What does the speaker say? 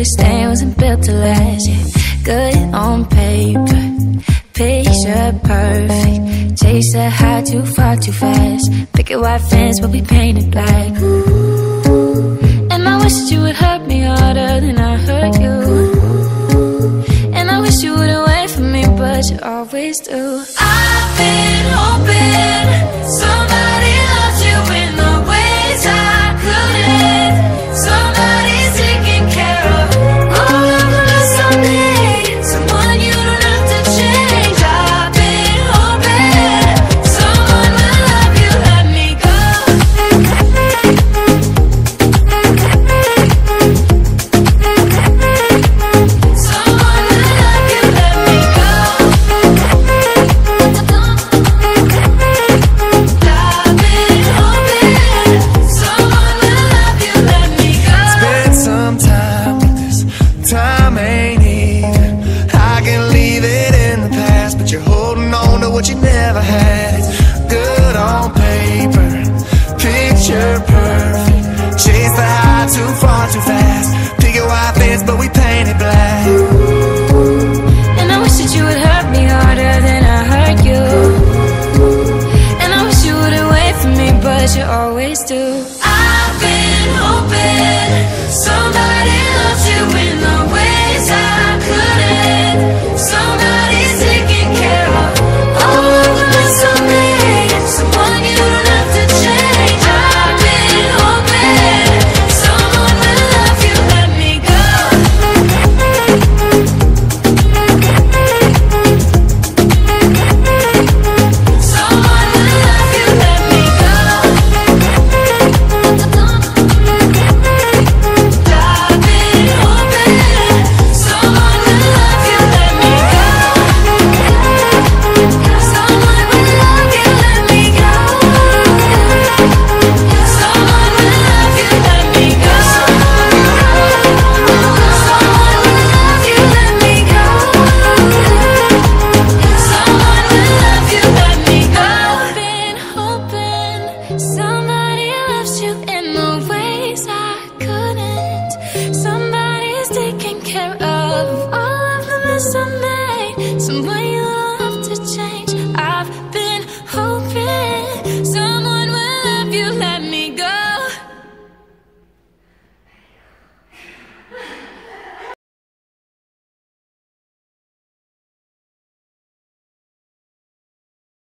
this thing wasn't built to last. Yeah, good on paper, picture perfect. Chase the high too far too fast. Picket white fence but we painted black. And I wish you would hurt me harder than I hurt you. And I wish you wouldn't wait for me, but you always do.